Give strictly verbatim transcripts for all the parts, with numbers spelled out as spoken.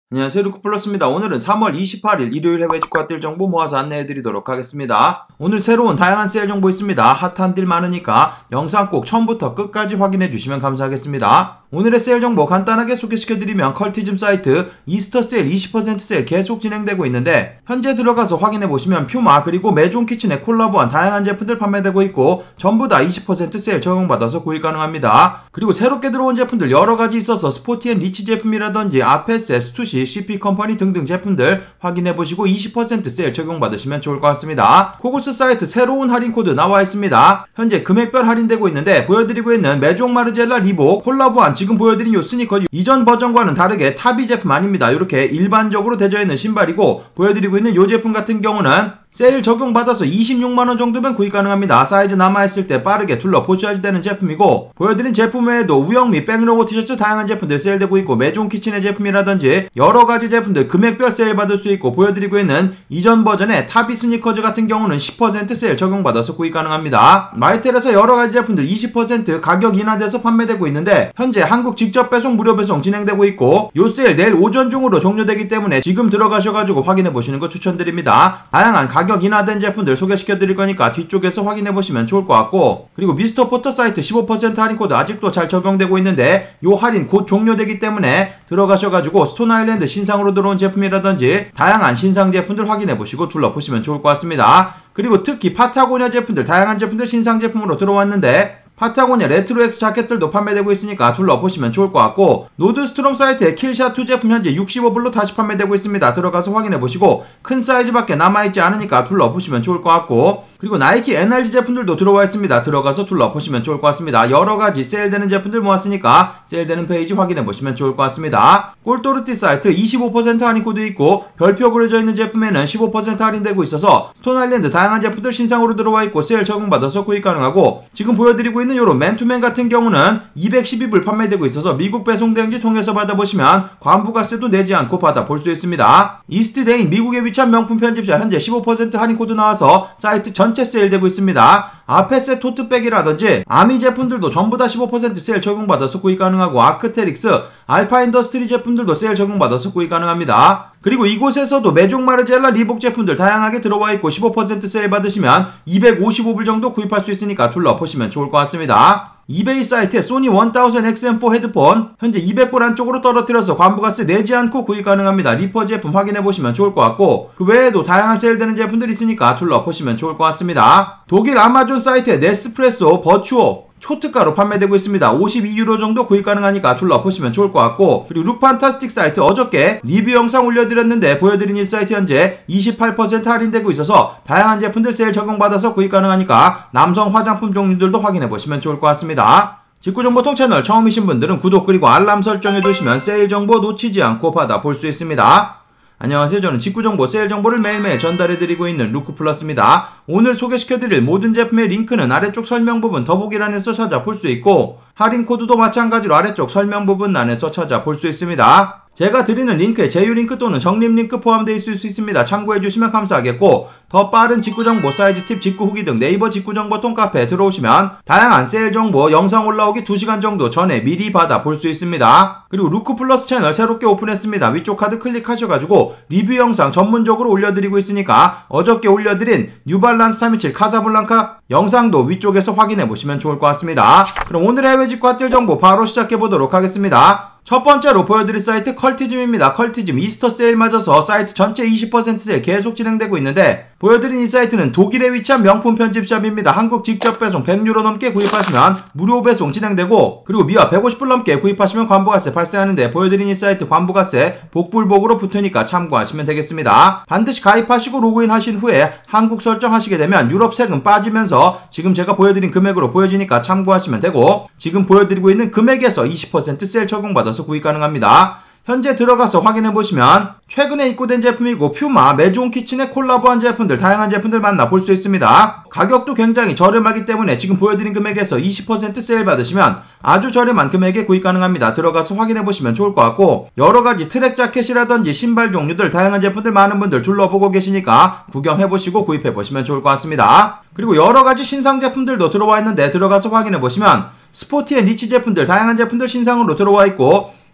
안녕하세요, 루크플러스입니다. 오늘은 삼월 이십팔일 일요일 해외 직구가 뛸 정보 모아서 안내해드리도록 하겠습니다. 오늘 새로운 다양한 세일 정보 있습니다. 핫한 딜 많으니까 영상 꼭 처음부터 끝까지 확인해주시면 감사하겠습니다. 오늘의 세일 정보 간단하게 소개시켜드리면 컬티즘 사이트 이스터 세일 이십 퍼센트 세일 계속 진행되고 있는데 현재 들어가서 확인해보시면 퓨마 그리고 메종 키친에 콜라보한 다양한 제품들 판매되고 있고 전부 다 이십 퍼센트 세일 적용받아서 구입 가능합니다. 그리고 새롭게 들어온 제품들 여러가지 있어서 스포티앤 리치 제품이라든지 아페스, 에스투시, 씨피 컴퍼니 등등 제품들 확인해보시고 이십 퍼센트 세일 적용받으시면 좋을 것 같습니다. 코고스 사이트 새로운 할인 코드 나와 있습니다. 현재 금액별 할인되고 있는데 보여드리고 있는 메종 마르젤라 리복 콜라보한 지금 보여드린 요 스니커 이전 버전과는 다르게 탑이 제품 아닙니다. 이렇게 일반적으로 되어 있는 신발이고 보여드리고 있는 요 제품 같은 경우는 세일 적용받아서 이십육만원 정도면 구입 가능합니다. 사이즈 남아있을 때 빠르게 둘러보셔야 되는 제품이고 보여드린 제품 외에도 우영 및 백로고 티셔츠 다양한 제품들 세일되고 있고 메종 키친의 제품이라든지 여러가지 제품들 금액별 세일 받을 수 있고 보여드리고 있는 이전 버전의 타비 스니커즈 같은 경우는 십 퍼센트 세일 적용받아서 구입 가능합니다. 마이텔에서 여러가지 제품들 이십 퍼센트 가격 인하돼서 판매되고 있는데 현재 한국 직접 배송 무료 배송 진행되고 있고 요 세일 내일 오전 중으로 종료되기 때문에 지금 들어가셔가지고 확인해보시는 거 추천드립니다. 다양한 가격 가격 인하된 제품들 소개시켜드릴 거니까 뒤쪽에서 확인해보시면 좋을 것 같고 그리고 미스터 포터 사이트 십오 퍼센트 할인 코드 아직도 잘 적용되고 있는데 요 할인 곧 종료되기 때문에 들어가셔가지고 스톤 아일랜드 신상으로 들어온 제품이라든지 다양한 신상 제품들 확인해보시고 둘러보시면 좋을 것 같습니다. 그리고 특히 파타고니아 제품들 다양한 제품들 신상 제품으로 들어왔는데 파타고니아 레트로 X 자켓들도 판매되고 있으니까 둘러보시면 좋을 것 같고 노드스트롬 사이트에 킬샷 투 제품 현재 육십오 불로 다시 판매되고 있습니다. 들어가서 확인해보시고 큰 사이즈밖에 남아있지 않으니까 둘러보시면 좋을 것 같고 그리고 나이키 엔알지 제품들도 들어와 있습니다. 들어가서 둘러보시면 좋을 것 같습니다. 여러가지 세일되는 제품들 모았으니까 세일되는 페이지 확인해보시면 좋을 것 같습니다. 꼴도르티 사이트 이십오 퍼센트 할인 코드 있고 별표 그려져 있는 제품에는 십오 퍼센트 할인되고 있어서 스톤 아일랜드 다양한 제품들 신상으로 들어와 있고 세일 적용받아서 구입 가능하고 지금 보여드리고 있는 요런 맨투맨 같은 경우는 이백십이 불 판매되고 있어서 미국 배송대행지 통해서 받아보시면 관부가세도 내지 않고 받아볼 수 있습니다. 이스트데인 미국에 위치한 명품 편집샵 현재 십오 퍼센트 할인 코드 나와서 사이트 전체 세일되고 있습니다. 아페스 토트백이라든지 아미 제품들도 전부 다 십오 퍼센트 세일 적용받아서 구입 가능하고 아크테릭스, 알파 인더스트리 제품들도 세일 적용받아서 구입 가능합니다. 그리고 이곳에서도 메종 마르젤라 리복 제품들 다양하게 들어와 있고 십오 퍼센트 세일 받으시면 이백오십오 불 정도 구입할 수 있으니까 둘러보시면 좋을 것 같습니다. 이베이 사이트에 소니 일 엑스엠 포 헤드폰 현재 이백 불 안쪽으로 떨어뜨려서 관부가세 내지 않고 구입 가능합니다. 리퍼 제품 확인해보시면 좋을 것 같고 그 외에도 다양한 세일되는 제품들이 있으니까 둘러보시면 좋을 것 같습니다. 독일 아마존 사이트에 네스프레소 버추오 초특가로 판매되고 있습니다. 오십이 유로 정도 구입 가능하니까 둘러보시면 좋을 것 같고 그리고 루판타스틱 사이트 어저께 리뷰 영상 올려드렸는데 보여드린 이 사이트 현재 이십팔 퍼센트 할인되고 있어서 다양한 제품들 세일 적용받아서 구입 가능하니까 남성 화장품 종류들도 확인해보시면 좋을 것 같습니다. 직구정보통 채널 처음이신 분들은 구독 그리고 알람 설정해두시면 세일 정보 놓치지 않고 받아볼 수 있습니다. 안녕하세요. 저는 직구정보 세일 정보를 매일매일 전달해드리고 있는 루크플러스입니다. 오늘 소개시켜드릴 모든 제품의 링크는 아래쪽 설명 부분 더보기란에서 찾아볼 수 있고 할인 코드도 마찬가지로 아래쪽 설명 부분란에서 찾아볼 수 있습니다. 제가 드리는 링크에 제휴 링크 또는 적립 링크 포함되어 있을 수 있습니다. 참고해주시면 감사하겠고 더 빠른 직구정보, 사이즈 팁, 직구 후기 등 네이버 직구정보통 카페에 들어오시면 다양한 세일 정보 영상 올라오기 두 시간 정도 전에 미리 받아볼 수 있습니다. 그리고 루크플러스 채널 새롭게 오픈했습니다. 위쪽 카드 클릭하셔가지고 리뷰 영상 전문적으로 올려드리고 있으니까 어저께 올려드린 뉴발란스 삼이칠 카사블랑카 영상도 위쪽에서 확인해보시면 좋을 것 같습니다. 그럼 오늘의 해외 직구가 뛸 정보 바로 시작해보도록 하겠습니다. 첫 번째로 보여드릴 사이트 컬티즘입니다. 컬티즘 이스터 세일 맞아서 사이트 전체 이십 퍼센트 세일 계속 진행되고 있는데 보여드린 이 사이트는 독일에 위치한 명품 편집샵입니다. 한국 직접 배송 백 유로 넘게 구입하시면 무료 배송 진행되고 그리고 미화 백오십 불 넘게 구입하시면 관부가세 발생하는데 보여드린 이 사이트 관부가세 복불복으로 붙으니까 참고하시면 되겠습니다. 반드시 가입하시고 로그인 하신 후에 한국 설정하시게 되면 유럽 세금 빠지면서 지금 제가 보여드린 금액으로 보여지니까 참고하시면 되고 지금 보여드리고 있는 금액에서 이십 퍼센트 세일 적용받아서 구입 가능합니다. 현재 들어가서 확인해보시면 최근에 입고된 제품이고 퓨마, 메종 키친에 콜라보한 제품들 다양한 제품들 만나볼 수 있습니다. 가격도 굉장히 저렴하기 때문에 지금 보여드린 금액에서 이십 퍼센트 세일 받으시면 아주 저렴한 금액에 구입 가능합니다. 들어가서 확인해보시면 좋을 것 같고 여러가지 트랙 자켓이라든지 신발 종류들 다양한 제품들 많은 분들 둘러보고 계시니까 구경해보시고 구입해보시면 좋을 것 같습니다. 그리고 여러가지 신상 제품들도 들어와 있는데 들어가서 확인해보시면 스포티앤 리치 제품들 다양한 제품들 신상으로 들어와 있고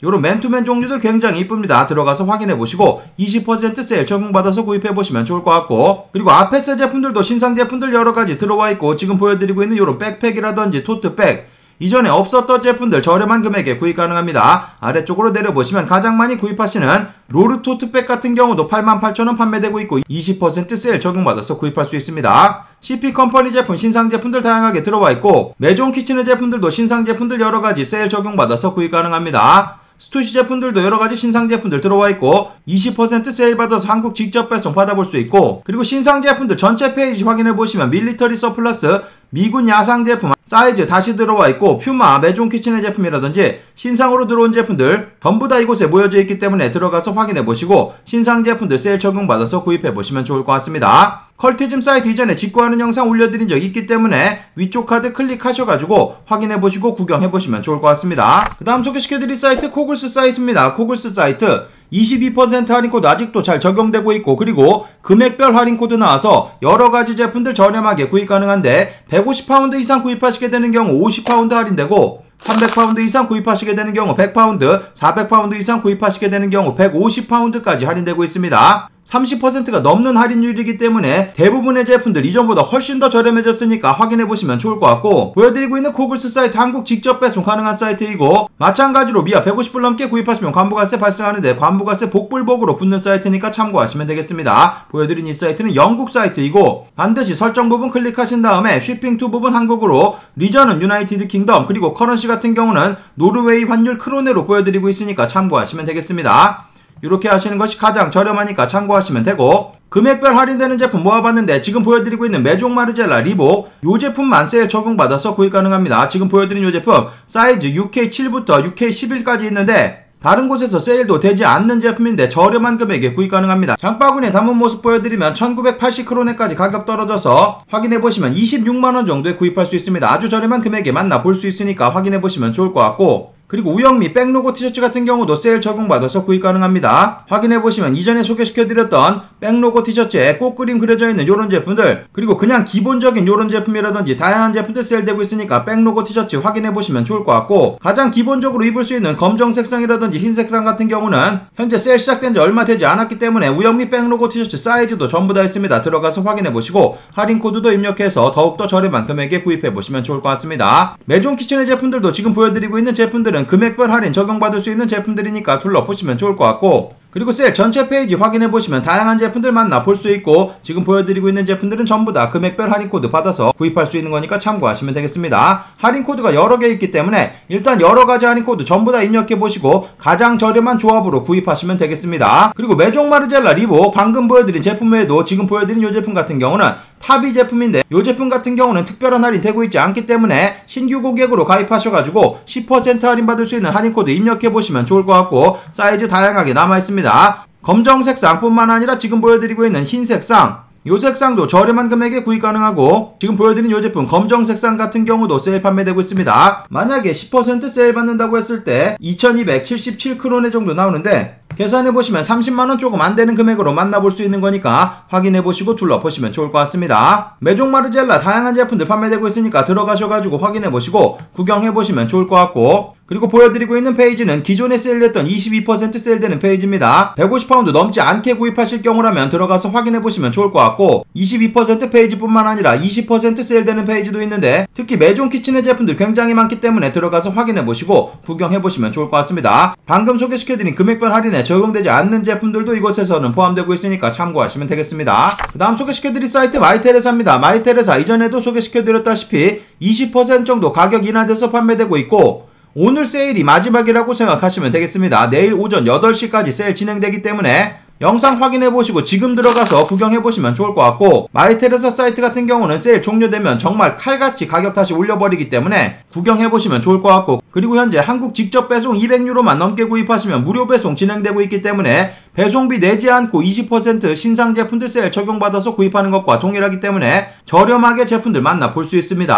요런 맨투맨 종류들 굉장히 이쁩니다. 들어가서 확인해보시고 이십 퍼센트 세일 적용받아서 구입해보시면 좋을 것 같고, 그리고 아페스 제품들도 신상 제품들 여러가지 들어와있고 지금 보여드리고 있는 요런 백팩이라든지 토트백, 이전에 없었던 제품들 저렴한 금액에 구입 가능합니다. 아래쪽으로 내려보시면 가장 많이 구입하시는 롤 토트백 같은 경우도 팔만 팔천 원 판매되고 있고 이십 퍼센트 세일 적용받아서 구입할 수 있습니다. 씨피 컴퍼니 제품 신상 제품들 다양하게 들어와 있고, 메종 키친의 제품들도 신상 제품들 여러가지 세일 적용받아서 구입 가능합니다. 스투시 제품들도 여러가지 신상 제품들 들어와 있고 이십 퍼센트 세일 받아서 한국 직접 배송 받아볼 수 있고, 그리고 신상 제품들 전체 페이지 확인해보시면 밀리터리 서플러스 미군 야상 제품 사이즈 다시 들어와 있고, 퓨마 메종 키친의 제품이라든지 신상으로 들어온 제품들 전부 다 이곳에 모여져 있기 때문에 들어가서 확인해보시고 신상 제품들 세일 적용받아서 구입해보시면 좋을 것 같습니다. 컬티즘 사이트 이전에 직구하는 영상 올려드린 적 있기 때문에 위쪽 카드 클릭하셔가지고 확인해보시고 구경해보시면 좋을 것 같습니다. 그 다음 소개시켜드릴 사이트 코글스 사이트입니다. 코글스 사이트 이십이 퍼센트 할인 코드 아직도 잘 적용되고 있고, 그리고 금액별 할인 코드 나와서 여러가지 제품들 저렴하게 구입 가능한데 백오십 파운드 이상 구입하시게 되는 경우 오십 파운드 할인되고, 삼백 파운드 이상 구입하시게 되는 경우 백 파운드, 사백 파운드 이상 구입하시게 되는 경우 백오십 파운드까지 할인되고 있습니다. 삼십 퍼센트가 넘는 할인율이기 때문에 대부분의 제품들 이전보다 훨씬 더 저렴해졌으니까 확인해보시면 좋을 것 같고, 보여드리고 있는 코글스 사이트 한국 직접 배송 가능한 사이트이고, 마찬가지로 미아 백오십 불 넘게 구입하시면 관부가세 발생하는데 관부가세 복불복으로 붙는 사이트니까 참고하시면 되겠습니다. 보여드린 이 사이트는 영국 사이트이고 반드시 설정 부분 클릭하신 다음에 쉬핑 투 부분 한국으로, 리전은 유나이티드 킹덤, 그리고 커런시 같은 경우는 노르웨이 환율 크로네로 보여드리고 있으니까 참고하시면 되겠습니다. 이렇게 하시는 것이 가장 저렴하니까 참고하시면 되고, 금액별 할인되는 제품 모아봤는데 지금 보여드리고 있는 메종 마르젤라 리복 요 제품만 세일 적용받아서 구입 가능합니다. 지금 보여드린 요 제품 사이즈 유케이 칠부터 유케이 십일까지 있는데 다른 곳에서 세일도 되지 않는 제품인데 저렴한 금액에 구입 가능합니다. 장바구니에 담은 모습 보여드리면 천구백팔십 크로네까지 가격 떨어져서 확인해보시면 이십육만 원 정도에 구입할 수 있습니다. 아주 저렴한 금액에 만나볼 수 있으니까 확인해보시면 좋을 것 같고, 그리고 우영미 백로고 티셔츠 같은 경우도 세일 적용받아서 구입 가능합니다. 확인해보시면 이전에 소개시켜드렸던 백로고 티셔츠에 꽃그림 그려져 있는 요런 제품들, 그리고 그냥 기본적인 요런 제품이라든지 다양한 제품들 세일되고 있으니까 백로고 티셔츠 확인해보시면 좋을 것 같고, 가장 기본적으로 입을 수 있는 검정 색상이라든지 흰 색상 같은 경우는 현재 세일 시작된 지 얼마 되지 않았기 때문에 우영미 백로고 티셔츠 사이즈도 전부 다 있습니다. 들어가서 확인해보시고 할인 코드도 입력해서 더욱더 저렴한 금액에 구입해보시면 좋을 것 같습니다. 메종 키친의 제품들도 지금 보여드리고 있는 제품들은 금액별 할인 적용받을 수 있는 제품들이니까 둘러보시면 좋을 것 같고, 그리고 세일 전체 페이지 확인해보시면 다양한 제품들 만나 볼 수 있고, 지금 보여드리고 있는 제품들은 전부 다 금액별 할인 코드 받아서 구입할 수 있는 거니까 참고하시면 되겠습니다. 할인 코드가 여러 개 있기 때문에 일단 여러가지 할인 코드 전부 다 입력해보시고 가장 저렴한 조합으로 구입하시면 되겠습니다. 그리고 메종 마르젤라 리복 방금 보여드린 제품 외에도 지금 보여드린 이 제품 같은 경우는 탑이 제품인데 이 제품 같은 경우는 특별한 할인 되고 있지 않기 때문에 신규 고객으로 가입하셔가지고 십 퍼센트 할인 받을 수 있는 할인 코드 입력해보시면 좋을 것 같고, 사이즈 다양하게 남아있습니다. 검정 색상 뿐만 아니라 지금 보여드리고 있는 흰 색상, 요 색상도 저렴한 금액에 구입 가능하고, 지금 보여드린 요 제품 검정 색상 같은 경우도 세일 판매되고 있습니다. 만약에 십 퍼센트 세일 받는다고 했을 때 이천이백칠십칠 크로네 정도 나오는데 계산해보시면 삼십만 원 조금 안되는 금액으로 만나볼 수 있는 거니까 확인해보시고 둘러보시면 좋을 것 같습니다. 메종 마르젤라 다양한 제품들 판매되고 있으니까 들어가셔가지고 확인해보시고 구경해보시면 좋을 것 같고, 그리고 보여드리고 있는 페이지는 기존에 세일됐던 이십이 퍼센트 세일되는 페이지입니다. 백오십 파운드 넘지 않게 구입하실 경우라면 들어가서 확인해보시면 좋을 것 같고, 이십이 퍼센트 페이지뿐만 아니라 이십 퍼센트 세일되는 페이지도 있는데 특히 메종 키친의 제품들 굉장히 많기 때문에 들어가서 확인해보시고 구경해보시면 좋을 것 같습니다. 방금 소개시켜드린 금액별 할인에 적용되지 않는 제품들도 이곳에서는 포함되고 있으니까 참고하시면 되겠습니다. 그 다음 소개시켜드릴 사이트 마이테레사입니다. 마이테레사 이전에도 소개시켜드렸다시피 이십 퍼센트 정도 가격 인하돼서 판매되고 있고, 오늘 세일이 마지막이라고 생각하시면 되겠습니다. 내일 오전 여덟 시까지 세일 진행되기 때문에 영상 확인해보시고 지금 들어가서 구경해보시면 좋을 것 같고, 마이테레사 사이트 같은 경우는 세일 종료되면 정말 칼같이 가격 다시 올려버리기 때문에 구경해보시면 좋을 것 같고, 그리고 현재 한국 직접 배송 이백 유로만 넘게 구입하시면 무료 배송 진행되고 있기 때문에 배송비 내지 않고 이십 퍼센트 신상 제품들 세일 적용받아서 구입하는 것과 동일하기 때문에 저렴하게 제품들 만나볼 수 있습니다.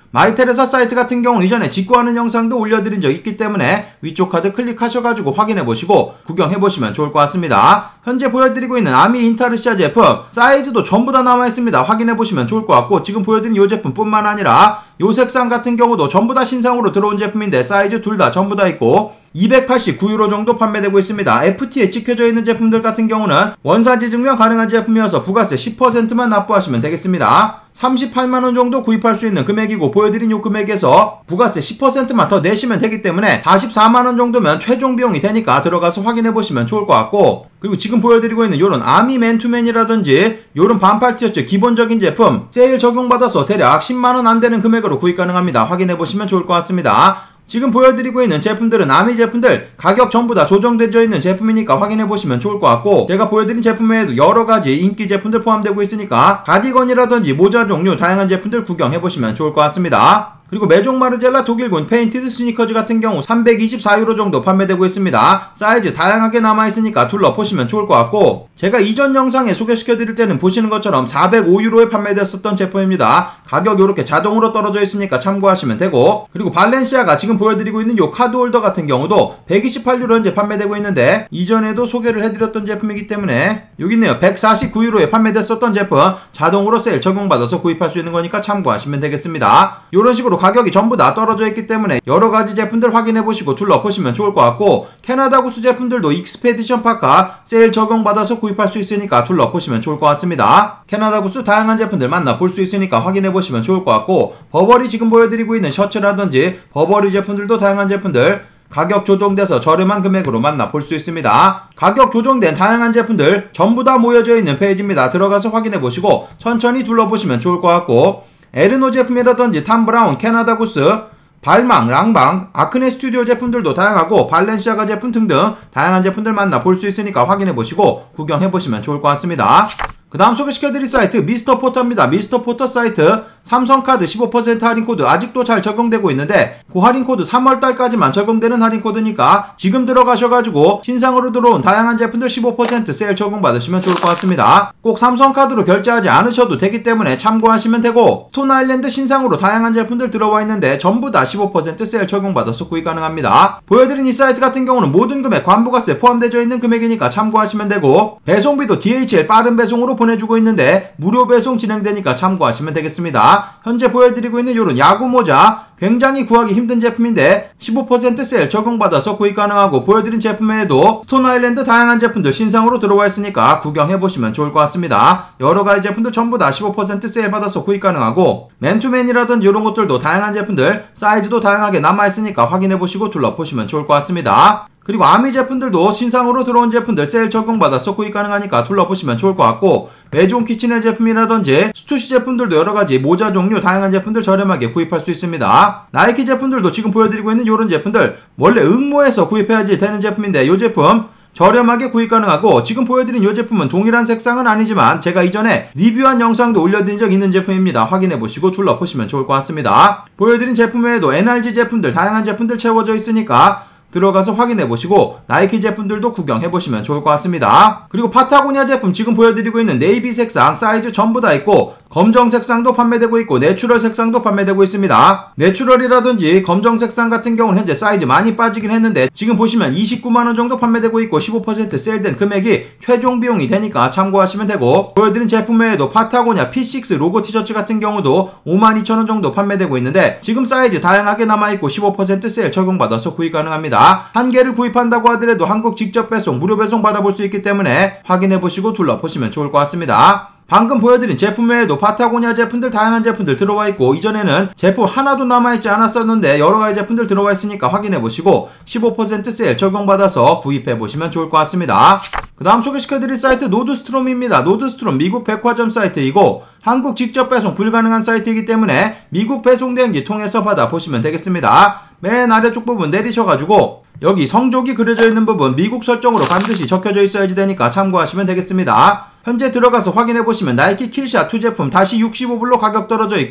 마이테레사 사이트 같은 경우는 이전에 직구하는 영상도 올려드린 적 있기 때문에 위쪽 카드 클릭하셔가지고 확인해보시고 구경해보시면 좋을 것 같습니다. 현재 보여드리고 있는 아미 인타르시아 제품 사이즈도 전부 다 남아있습니다. 확인해보시면 좋을 것 같고 지금 보여드린 이 제품 뿐만 아니라 요 색상 같은 경우도 전부 다 신상으로 들어온 제품인데 사이즈 둘 다 전부 다 있고 이백팔십구 유로 정도 판매되고 있습니다. 에프티에 찍혀져 있는 제품들 같은 경우는 원산지 증명 가능한 제품이어서 부가세 십 퍼센트만 납부하시면 되겠습니다. 삼십팔만 원 정도 구입할 수 있는 금액이고 보여드린 요 금액에서 부가세 십 퍼센트만 더 내시면 되기 때문에 사십사만 원 정도면 최종 비용이 되니까 들어가서 확인해보시면 좋을 것 같고 그리고 지금 보여드리고 있는 요런 아미 맨투맨이라든지 요런 반팔 티셔츠 기본적인 제품 세일 적용받아서 대략 십만 원 안 되는 금액으로 구입 가능합니다. 확인해보시면 좋을 것 같습니다. 지금 보여드리고 있는 제품들은 아미 제품들 가격 전부 다 조정되어 있는 제품이니까 확인해보시면 좋을 것 같고 제가 보여드린 제품 외에도 여러가지 인기 제품들 포함되고 있으니까 가디건이라든지 모자 종류 다양한 제품들 구경해보시면 좋을 것 같습니다. 그리고 메종 마르젤라 독일군 페인티드 스니커즈 같은 경우 삼백이십사 유로 정도 판매되고 있습니다. 사이즈 다양하게 남아있으니까 둘러보시면 좋을 것 같고 제가 이전 영상에 소개시켜드릴 때는 보시는 것처럼 사백오 유로에 판매됐었던 제품입니다. 가격 이렇게 자동으로 떨어져 있으니까 참고하시면 되고 그리고 발렌시아가 지금 보여드리고 있는 요 카드 홀더 같은 경우도 백이십팔 유로 현재 판매되고 있는데 이전에도 소개를 해드렸던 제품이기 때문에 여기 있네요. 백사십구 유로에 판매됐었던 제품 자동으로 세일 적용받아서 구입할 수 있는 거니까 참고하시면 되겠습니다. 이런 식으로 가격이 전부 다 떨어져 있기 때문에 여러가지 제품들 확인해보시고 둘러보시면 좋을 것 같고 캐나다 구스 제품들도 익스페디션 파카 세일 적용받아서 구입할 수 있으니까 둘러보시면 좋을 것 같습니다. 캐나다 구스 다양한 제품들 만나볼 수 있으니까 확인해보시면 좋을 것 같고 버버리 지금 보여드리고 있는 셔츠라든지 버버리 제품들도 다양한 제품들 가격 조정돼서 저렴한 금액으로 만나볼 수 있습니다. 가격 조정된 다양한 제품들 전부 다 모여져 있는 페이지입니다. 들어가서 확인해보시고 천천히 둘러보시면 좋을 것 같고 에르노 제품이라든지 탐브라운, 캐나다 구스, 발망, 랑방, 아크네 스튜디오 제품들도 다양하고 발렌시아가 제품 등등 다양한 제품들 만나볼 수 있으니까 확인해보시고 구경해보시면 좋을 것 같습니다. 그 다음 소개시켜드릴 사이트 미스터 포터입니다. 미스터 포터 사이트 삼성카드 십오 퍼센트 할인코드 아직도 잘 적용되고 있는데 그 할인코드 삼월달까지만 적용되는 할인코드니까 지금 들어가셔가지고 신상으로 들어온 다양한 제품들 십오 퍼센트 세일 적용받으시면 좋을 것 같습니다. 꼭 삼성카드로 결제하지 않으셔도 되기 때문에 참고하시면 되고 스톤 아일랜드 신상으로 다양한 제품들 들어와 있는데 전부 다 십오 퍼센트 세일 적용받아서 구입 가능합니다. 보여드린 이 사이트 같은 경우는 모든 금액 관부가세 포함되어 있는 금액이니까 참고하시면 되고 배송비도 디에이치엘 빠른 배송으로 보내주고 있는데 무료 배송 진행되니까 참고하시면 되겠습니다. 현재 보여드리고 있는 이런 야구 모자 굉장히 구하기 힘든 제품인데 십오 퍼센트 세일 적용받아서 구입 가능하고 보여드린 제품 외에도 스톤 아일랜드 다양한 제품들 신상으로 들어와 있으니까 구경해보시면 좋을 것 같습니다. 여러가지 제품들 전부 다 십오 퍼센트 세일 받아서 구입 가능하고 맨투맨이라든지 이런 것들도 다양한 제품들 사이즈도 다양하게 남아있으니까 확인해보시고 둘러보시면 좋을 것 같습니다. 그리고 아미 제품들도 신상으로 들어온 제품들 세일 적용받아서 구입 가능하니까 둘러보시면 좋을 것 같고 메종 키친의 제품이라든지 스투시 제품들도 여러가지 모자 종류 다양한 제품들 저렴하게 구입할 수 있습니다. 나이키 제품들도 지금 보여드리고 있는 이런 제품들 원래 응모해서 구입해야지 되는 제품인데 이 제품 저렴하게 구입 가능하고 지금 보여드린 이 제품은 동일한 색상은 아니지만 제가 이전에 리뷰한 영상도 올려드린 적 있는 제품입니다. 확인해보시고 둘러보시면 좋을 것 같습니다. 보여드린 제품 외에도 엔알지 제품들 다양한 제품들 채워져 있으니까 들어가서 확인해보시고 나이키 제품들도 구경해보시면 좋을 것 같습니다. 그리고 파타고니아 제품 지금 보여드리고 있는 네이비 색상 사이즈 전부 다 있고 검정 색상도 판매되고 있고 내추럴 색상도 판매되고 있습니다. 내추럴이라든지 검정 색상 같은 경우는 현재 사이즈 많이 빠지긴 했는데 지금 보시면 이십구만 원 정도 판매되고 있고 십오 퍼센트 세일된 금액이 최종 비용이 되니까 참고하시면 되고 보여드린 제품 외에도 파타고니아 피 식스 로고 티셔츠 같은 경우도 오만 이천 원 정도 판매되고 있는데 지금 사이즈 다양하게 남아있고 십오 퍼센트 세일 적용받아서 구입 가능합니다. 한 개를 구입한다고 하더라도 한국 직접 배송, 무료 배송 받아볼 수 있기 때문에 확인해보시고 둘러보시면 좋을 것 같습니다. 방금 보여드린 제품 외에도 파타고니아 제품들 다양한 제품들 들어와 있고 이전에는 제품 하나도 남아있지 않았었는데 여러가지 제품들 들어와 있으니까 확인해보시고 십오 퍼센트 세일 적용받아서 구입해보시면 좋을 것 같습니다. 그 다음 소개시켜드릴 사이트 노드스트롬입니다. 노드스트롬 미국 백화점 사이트이고 한국 직접 배송 불가능한 사이트이기 때문에 미국 배송 대행지 통해서 받아보시면 되겠습니다. 맨 아래쪽 부분 내리셔가지고 여기 성족이 그려져 있는 부분 미국 설정으로 반드시 적혀져 있어야지 되니까 참고하시면 되겠습니다. 현재 들어가서 확인해보시면 나이키 킬샷 이 제품 다시 육십오 불로 가격 떨어져 있고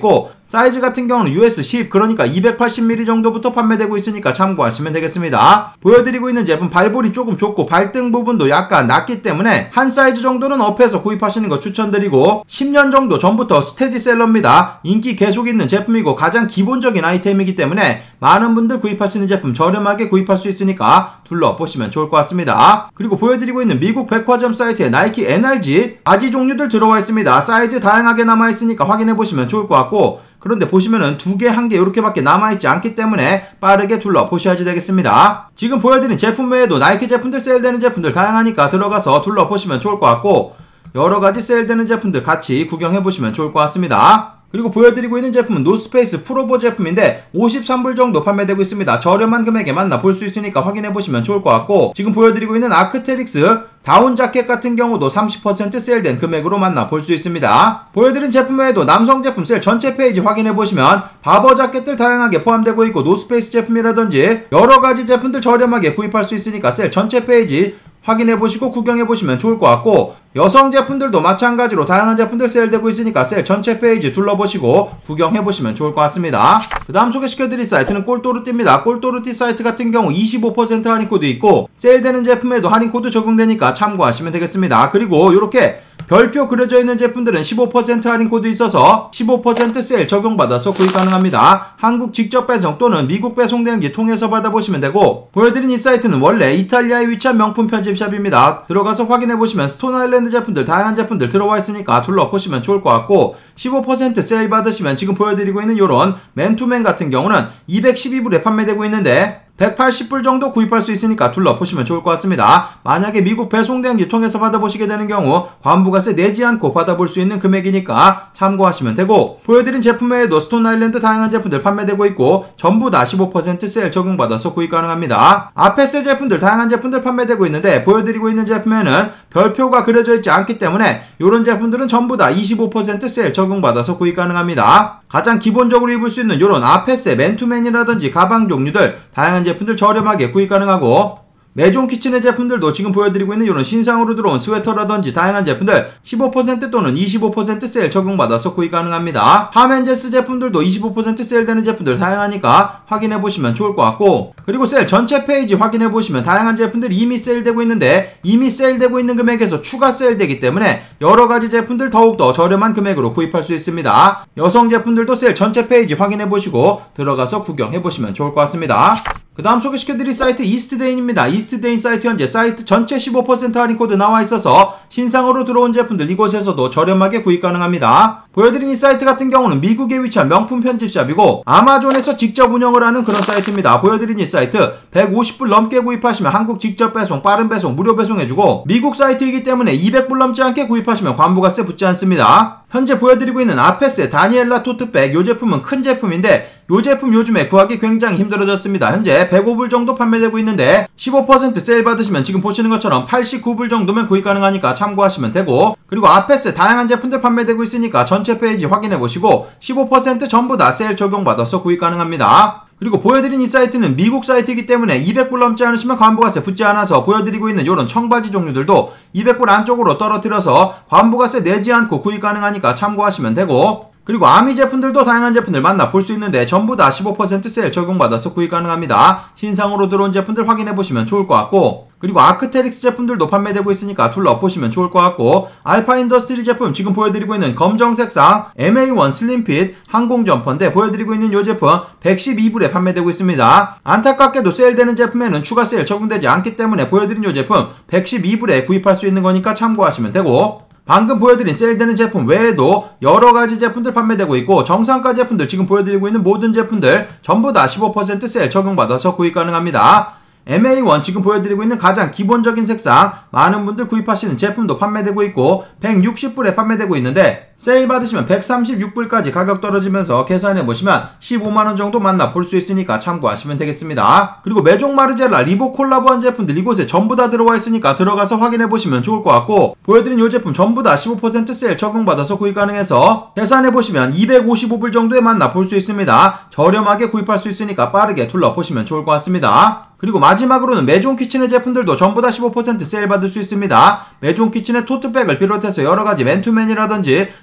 사이즈 같은 경우는 유에스 십, 그러니까 이백팔십 밀리미터 정도부터 판매되고 있으니까 참고하시면 되겠습니다. 보여드리고 있는 제품 발볼이 조금 좁고 발등 부분도 약간 낮기 때문에 한 사이즈 정도는 업해서 구입하시는 거 추천드리고, 십 년 정도 전부터 스테디셀러입니다. 인기 계속 있는 제품이고 가장 기본적인 아이템이기 때문에 많은 분들 구입하시는 제품 저렴하게 구입할 수 있으니까 둘러보시면 좋을 것 같습니다. 그리고 보여드리고 있는 미국 백화점 사이트에 나이키 엔알지 바지 종류들 들어와 있습니다. 사이즈 다양하게 남아있으니까 확인해보시면 좋을 것 같고, 그런데 보시면은 두 개, 한 개 이렇게밖에 남아있지 않기 때문에 빠르게 둘러보셔야지 되겠습니다. 지금 보여드린 제품 외에도 나이키 제품들 세일되는 제품들 다양하니까 들어가서 둘러보시면 좋을 것 같고, 여러가지 세일되는 제품들 같이 구경해보시면 좋을 것 같습니다. 그리고 보여드리고 있는 제품은 노스페이스 프로보 제품인데 오십삼 불 정도 판매되고 있습니다. 저렴한 금액에 만나볼 수 있으니까 확인해보시면 좋을 것 같고, 지금 보여드리고 있는 아크테릭스 다운 자켓 같은 경우도 삼십 퍼센트 세일된 금액으로 만나볼 수 있습니다. 보여드린 제품 외에도 남성 제품 세일 전체 페이지 확인해보시면 바버 자켓들 다양하게 포함되고 있고, 노스페이스 제품이라든지 여러가지 제품들 저렴하게 구입할 수 있으니까 세일 전체 페이지 확인해보시고 구경해보시면 좋을 것 같고, 여성 제품들도 마찬가지로 다양한 제품들 세일되고 있으니까 세일 전체 페이지 둘러보시고 구경해보시면 좋을 것 같습니다. 그 다음 소개시켜드릴 사이트는 꼴또르띠입니다. 꼴또르띠 사이트 같은 경우 이십오 퍼센트 할인코드 있고 세일되는 제품에도 할인코드 적용되니까 참고하시면 되겠습니다. 그리고 이렇게 별표 그려져 있는 제품들은 십오 퍼센트 할인코드 있어서 십오 퍼센트 세일 적용받아서 구입 가능합니다. 한국 직접 배송 또는 미국 배송 대행지 통해서 받아보시면 되고, 보여드린 이 사이트는 원래 이탈리아에 위치한 명품 편집샵입니다. 들어가서 확인해보시면 스톤아일랜드 제품들 다양한 제품들 들어와 있으니까 둘러보시면 좋을 것 같고, 십오 퍼센트 세일 받으시면 지금 보여드리고 있는 요런 맨투맨 같은 경우는 이백십이 불에 판매되고 있는데 백팔십 불 정도 구입할 수 있으니까 둘러보시면 좋을 것 같습니다. 만약에 미국 배송대행지 통해서 받아보시게 되는 경우 관부가세 내지 않고 받아볼 수 있는 금액이니까 참고하시면 되고, 보여드린 제품 외에도 스톤아일랜드 다양한 제품들 판매되고 있고 전부 다 십오 퍼센트 세일 적용받아서 구입 가능합니다. 아페스 제품들 다양한 제품들 판매되고 있는데 보여드리고 있는 제품에는 별표가 그려져 있지 않기 때문에 이런 제품들은 전부 다 이십오 퍼센트 세일 적용받아서 구입 가능합니다. 가장 기본적으로 입을 수 있는 이런 아페스 맨투맨이라든지 가방 종류들 다양한 제품들 저렴하게 구입 가능하고, 메종 키친의 제품들도 지금 보여드리고 있는 이런 신상으로 들어온 스웨터라든지 다양한 제품들 십오 퍼센트 또는 이십오 퍼센트 세일 적용받아서 구입 가능합니다. 하멘제스 제품들도 이십오 퍼센트 세일되는 제품들 다양하니까 확인해보시면 좋을 것 같고, 그리고 세일 전체 페이지 확인해보시면 다양한 제품들이 이미 세일되고 있는데 이미 세일되고 있는 금액에서 추가 세일되기 때문에 여러가지 제품들 더욱더 저렴한 금액으로 구입할 수 있습니다. 여성 제품들도 세일 전체 페이지 확인해보시고 들어가서 구경해보시면 좋을 것 같습니다. 그 다음 소개시켜드릴 사이트 이스트데인입니다. 이스트데인 사이트 현재 사이트 전체 십오 퍼센트 할인 코드 나와 있어서 신상으로 들어온 제품들 이곳에서도 저렴하게 구입 가능합니다. 보여드린 이 사이트 같은 경우는 미국에 위치한 명품 편집샵이고 아마존에서 직접 운영을 하는 그런 사이트입니다. 보여드린 이 사이트 백오십 불 넘게 구입하시면 한국 직접 배송, 빠른 배송, 무료 배송해주고, 미국 사이트이기 때문에 이백 불 넘지 않게 구입하시면 관부가세 붙지 않습니다. 현재 보여드리고 있는 아페스의 다니엘라 토트백, 이 제품은 큰 제품인데 이 제품 요즘에 구하기 굉장히 힘들어졌습니다. 현재 백오 불 정도 판매되고 있는데 십오 퍼센트 세일 받으시면 지금 보시는 것처럼 팔십구 불 정도면 구입 가능하니까 참고하시면 되고, 그리고 아페스 다양한 제품들 판매되고 있으니까 전체 페이지 확인해보시고 십오 퍼센트 전부 다 세일 적용받아서 구입 가능합니다. 그리고 보여드린 이 사이트는 미국 사이트이기 때문에 이백 불 넘지 않으시면 관부가세 붙지 않아서 보여드리고 있는 이런 청바지 종류들도 이백 불 안쪽으로 떨어뜨려서 관부가세 내지 않고 구입 가능하니까 참고하시면 되고, 그리고 아미 제품들도 다양한 제품들 만나볼 수 있는데 전부 다 십오 퍼센트 세일 적용받아서 구입 가능합니다. 신상으로 들어온 제품들 확인해보시면 좋을 것 같고, 그리고 아크테릭스 제품들도 판매되고 있으니까 둘러보시면 좋을 것 같고, 알파 인더스트리 제품 지금 보여드리고 있는 검정 색상 엠에이 원 슬림핏 항공 점퍼인데 보여드리고 있는 이 제품 백십이 불에 판매되고 있습니다. 안타깝게도 세일되는 제품에는 추가 세일 적용되지 않기 때문에 보여드린 이 제품 백십이 불에 구입할 수 있는 거니까 참고하시면 되고, 방금 보여드린 세일되는 제품 외에도 여러가지 제품들 판매되고 있고 정상가 제품들 지금 보여드리고 있는 모든 제품들 전부 다 십오 퍼센트 세일 적용받아서 구입 가능합니다. 엠에이 원 지금 보여드리고 있는 가장 기본적인 색상 많은 분들 구입하시는 제품도 판매되고 있고 백육십 불에 판매되고 있는데 세일 받으시면 백삼십육 불까지 가격 떨어지면서 계산해보시면 십오만 원 정도 만나볼 수 있으니까 참고하시면 되겠습니다. 그리고 메종 마르제라 리복 콜라보한 제품들 이곳에 전부 다 들어와 있으니까 들어가서 확인해보시면 좋을 것 같고, 보여드린 이 제품 전부 다 십오 퍼센트 세일 적용받아서 구입 가능해서 계산해보시면 이백오십오 불 정도에 만나볼 수 있습니다. 저렴하게 구입할 수 있으니까 빠르게 둘러보시면 좋을 것 같습니다. 그리고 마지막으로는 메종 키친의 제품들도 전부 다 십오 퍼센트 세일 받을 수 있습니다. 메종 키친의 토트백을 비롯해서 여러가지 맨투맨이라든지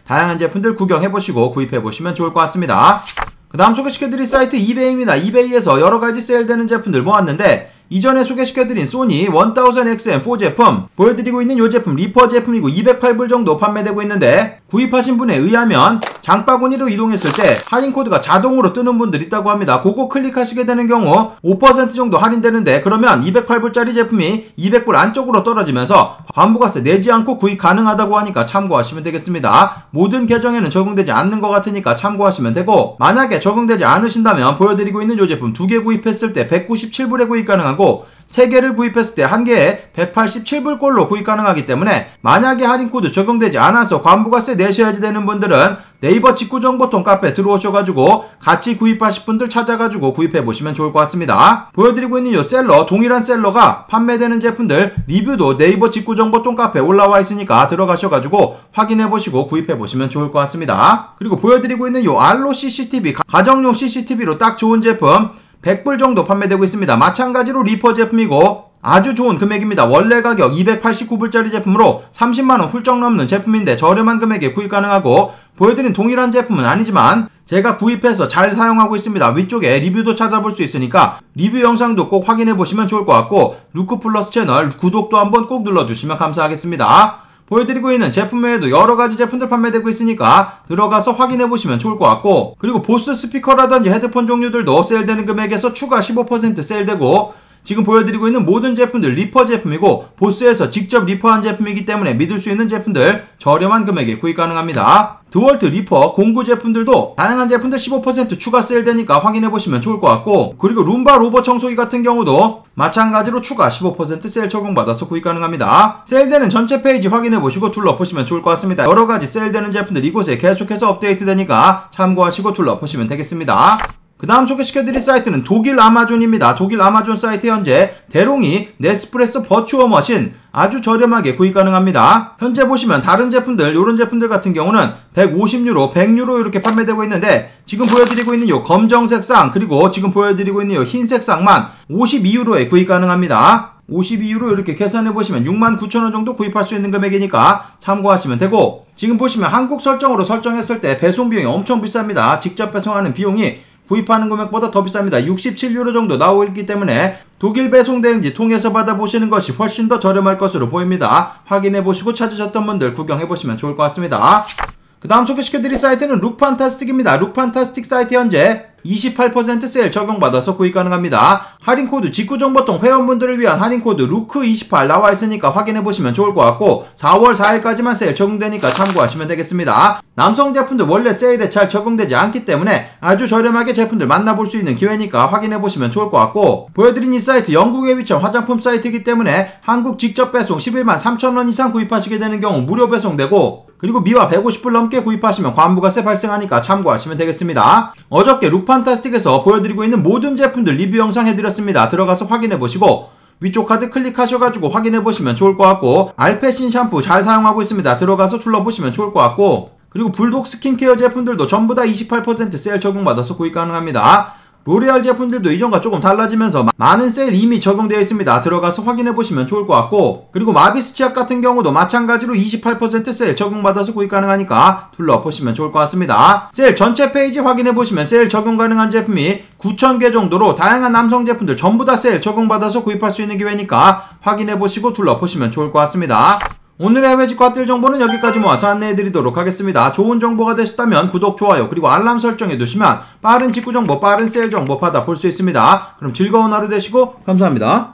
다양한 제품들 구경해보시고 구입해보시면 좋을 것 같습니다. 그 다음 소개시켜드릴 사이트 이베이입니다. 이베이에서 여러가지 세일되는 제품들 모았는데 이전에 소개시켜드린 소니 일 엑스 엠 사 제품 보여드리고 있는 이 제품 리퍼 제품이고 이백팔 불 정도 판매되고 있는데 구입하신 분에 의하면 장바구니로 이동했을 때 할인 코드가 자동으로 뜨는 분들 있다고 합니다. 그거 클릭하시게 되는 경우 오 퍼센트 정도 할인되는데 그러면 이백팔 불짜리 제품이 이백 불 안쪽으로 떨어지면서 환부가세 내지 않고 구입 가능하다고 하니까 참고하시면 되겠습니다. 모든 계정에는 적용되지 않는 것 같으니까 참고하시면 되고 만약에 적용되지 않으신다면 보여드리고 있는 이 제품 두 개 구입했을 때 백구십칠 불에 구입 가능하고 세 개를 구입했을 때 한 개에 백팔십칠 불꼴로 구입 가능하기 때문에 만약에 할인코드 적용되지 않아서 관부가세 내셔야지 되는 분들은 네이버 직구정보통 카페 들어오셔가지고 같이 구입하실 분들 찾아가지고 구입해보시면 좋을 것 같습니다. 보여드리고 있는 이 셀러, 동일한 셀러가 판매되는 제품들 리뷰도 네이버 직구정보통 카페 올라와 있으니까 들어가셔가지고 확인해보시고 구입해보시면 좋을 것 같습니다. 그리고 보여드리고 있는 이 알로 씨씨티비, 가정용 씨씨티비로 딱 좋은 제품 백 불 정도 판매되고 있습니다. 마찬가지로 리퍼 제품이고 아주 좋은 금액입니다. 원래 가격 이백팔십구 불짜리 제품으로 삼십만 원 훌쩍 넘는 제품인데 저렴한 금액에 구입 가능하고 보여드린 동일한 제품은 아니지만 제가 구입해서 잘 사용하고 있습니다. 위쪽에 리뷰도 찾아볼 수 있으니까 리뷰 영상도 꼭 확인해보시면 좋을 것 같고 루크플러스 채널 구독도 한번 꼭 눌러주시면 감사하겠습니다. 보여드리고 있는 제품 외에도 여러가지 제품들 판매되고 있으니까 들어가서 확인해보시면 좋을 것 같고 그리고 보스 스피커라든지 헤드폰 종류들도 세일되는 금액에서 추가 십오 퍼센트 세일되고 지금 보여드리고 있는 모든 제품들 리퍼 제품이고 보스에서 직접 리퍼한 제품이기 때문에 믿을 수 있는 제품들 저렴한 금액에 구입 가능합니다. 드월트 리퍼 공구 제품들도 다양한 제품들 십오 퍼센트 추가 세일되니까 확인해보시면 좋을 것 같고 그리고 룸바 로봇 청소기 같은 경우도 마찬가지로 추가 십오 퍼센트 세일 적용받아서 구입 가능합니다. 세일되는 전체 페이지 확인해보시고 둘러보시면 좋을 것 같습니다. 여러가지 세일되는 제품들 이곳에 계속해서 업데이트 되니까 참고하시고 둘러보시면 되겠습니다. 그 다음 소개시켜드릴 사이트는 독일 아마존입니다. 독일 아마존 사이트 현재 대롱이 네스프레소 버추어 머신 아주 저렴하게 구입 가능합니다. 현재 보시면 다른 제품들 이런 제품들 같은 경우는 백오십 유로, 백 유로 이렇게 판매되고 있는데 지금 보여드리고 있는 이 검정색 상 그리고 지금 보여드리고 있는 이 흰색 상만 오십이 유로에 구입 가능합니다. 오십이 유로 이렇게 계산해보시면 육만 구천 원 정도 구입할 수 있는 금액이니까 참고하시면 되고 지금 보시면 한국 설정으로 설정했을 때 배송 비용이 엄청 비쌉니다. 직접 배송하는 비용이 구입하는 금액보다 더 비쌉니다. 육십칠 유로 정도 나오기 때문에 독일 배송 대행지 통해서 받아보시는 것이 훨씬 더 저렴할 것으로 보입니다. 확인해보시고 찾으셨던 분들 구경해보시면 좋을 것 같습니다. 그 다음 소개시켜드릴 사이트는 룩판타스틱입니다. 룩판타스틱 사이트 현재 이십팔 퍼센트 세일 적용받아서 구입 가능합니다. 할인코드 직구정보통 회원분들을 위한 할인코드 루크 이십팔 나와 있으니까 확인해보시면 좋을 것 같고 사월 사일까지만 세일 적용되니까 참고하시면 되겠습니다. 남성 제품들 원래 세일에 잘 적용되지 않기 때문에 아주 저렴하게 제품들 만나볼 수 있는 기회니까 확인해보시면 좋을 것 같고 보여드린 이 사이트 영국에 위치한 화장품 사이트이기 때문에 한국 직접 배송 십일만 삼천 원 이상 구입하시게 되는 경우 무료 배송되고 그리고 미화 백오십 불 넘게 구입하시면 관부가세 발생하니까 참고하시면 되겠습니다. 어저께 룩판타스틱에서 보여드리고 있는 모든 제품들 리뷰 영상 해드렸습니다. 들어가서 확인해보시고 위쪽 카드 클릭하셔가지고 확인해보시면 좋을 것 같고 알페신 샴푸 잘 사용하고 있습니다. 들어가서 둘러보시면 좋을 것 같고 그리고 불독 스킨케어 제품들도 전부 다 이십팔 퍼센트 세일 적용받아서 구입 가능합니다. 로레알 제품들도 이전과 조금 달라지면서 많은 세일 이미 적용되어 있습니다. 들어가서 확인해보시면 좋을 것 같고 그리고 마비스 치약 같은 경우도 마찬가지로 이십팔 퍼센트 세일 적용받아서 구입 가능하니까 둘러보시면 좋을 것 같습니다. 세일 전체 페이지 확인해보시면 세일 적용 가능한 제품이 구천 개 정도로 다양한 남성 제품들 전부 다 세일 적용받아서 구입할 수 있는 기회니까 확인해보시고 둘러보시면 좋을 것 같습니다. 오늘의 해외 직구 핫딜 정보는 여기까지 모아서 안내해드리도록 하겠습니다. 좋은 정보가 되셨다면 구독, 좋아요 그리고 알람 설정해두시면 빠른 직구 정보, 빠른 세일 정보 받아볼 수 있습니다. 그럼 즐거운 하루 되시고 감사합니다.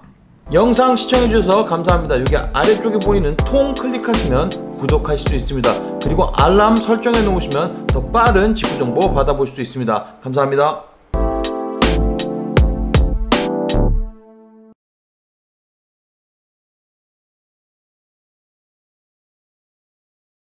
영상 시청해주셔서 감사합니다. 여기 아래쪽에 보이는 통 클릭하시면 구독하실 수 있습니다. 그리고 알람 설정해 놓으시면 더 빠른 직구 정보 받아볼 수 있습니다. 감사합니다.